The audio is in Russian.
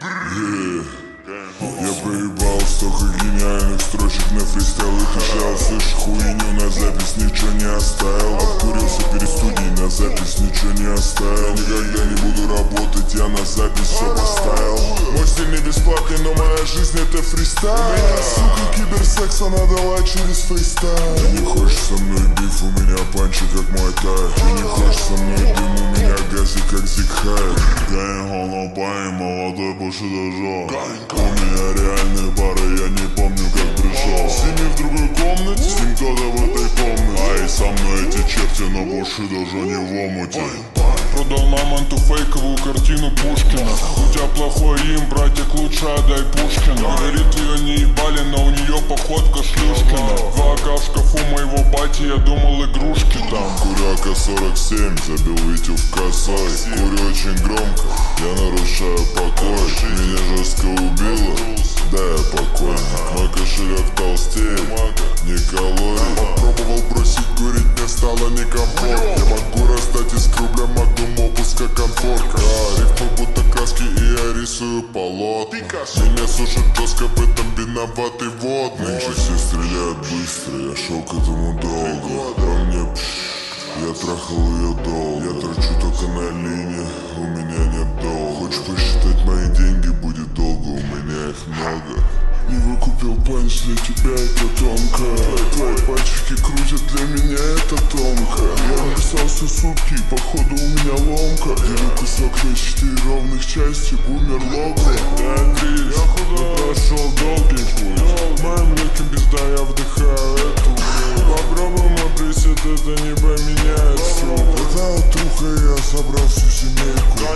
Я проебал столько гениальных строчек на фристайл. И ты шел, слышь, хуйню на запись, ничего не оставил. Обкурился перед студией, на запись ничего не оставил. Никогда не буду работать, я на запись все поставил. Мой стиль не бесплатный, но моя жизнь это фристайл. Меня, сука, киберсекс она дала через фейстайл. Ты не хочешь со мной биф, у меня панчи как мой тай. Ты не хочешь со мной дым, у меня газы как Зигхай. Гаин голубай, молодой больше дожал. У меня реальные пары, я не помню как пришел. С ними в другой комнате, с ним кто-то в этой комнате. А и со мной эти черти, но больше даже не в омуте. Продал мамонту фейковую картину Пушкина. У тебя плохой им, братик, лучше отдай Пушкина. Говорит, ее не ебали, но у нее походка Шлюшкина. 2К в шкафу моего бати, я думал игрушки там. Куряка 47, забил Витю в косой. Курю очень громко, я нарушаю покой. Меня жестко убило, да я покойник. Мой кошелек толстеет, не калорий. Попробовал бросить курить, мне стало некомфортно. Я могу раздать из рубля магнум опус как конфорка. Да, рифмы будто краски и я рисую полотна. Меня сушит жестко, в этом виноватый водный. Нынче все стреляют быстро, я шел к этому долго. По мне я трахал ее долго. Я трачу только на линии, у меня нет долга. Хочешь посчитать мои деньги, будет долго, у меня их много. Не выкупил панч, для тебя это тонко. Твои пальчики крутят, для меня это тонко. Я написался сутки, походу у меня ломка. Делю кусок на 4 ровных части, бумер лого. Театрис, я прошел долгий путь. Моим легким пизда, я вдыхаю эту вонь. Попробуем обрисить, это не поменяет суть. Это отруха, я собрал всю семейку.